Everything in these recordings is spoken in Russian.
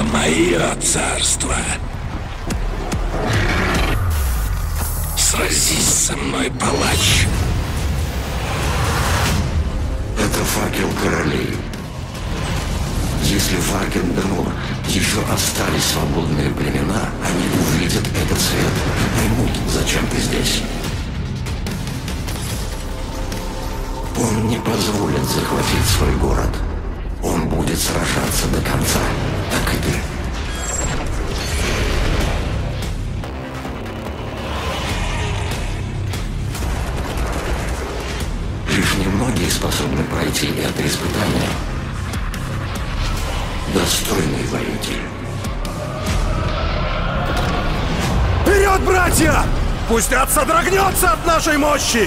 Это мое царство. Сразись со мной, палач. Это факел королей. Если в Аркенденур еще остались свободные племена, они увидят этот свет и поймут, зачем ты здесь. Он не позволит захватить свой город. Он будет сражаться до конца, как и ты. Лишь немногие способны пройти это испытание. Достойный воитель. Вперед, братья! Пусть ад содрогнется от нашей мощи!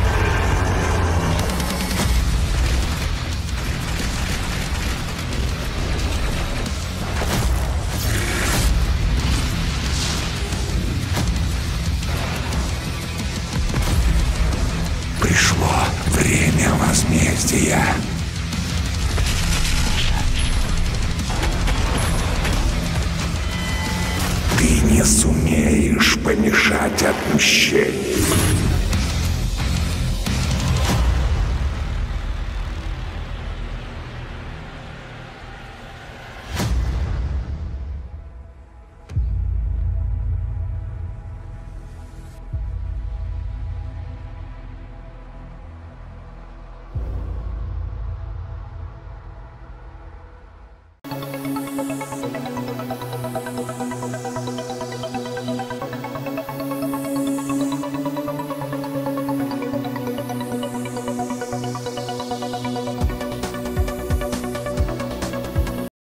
Пришло время возмездия. Ты не сумеешь помешать отмщению.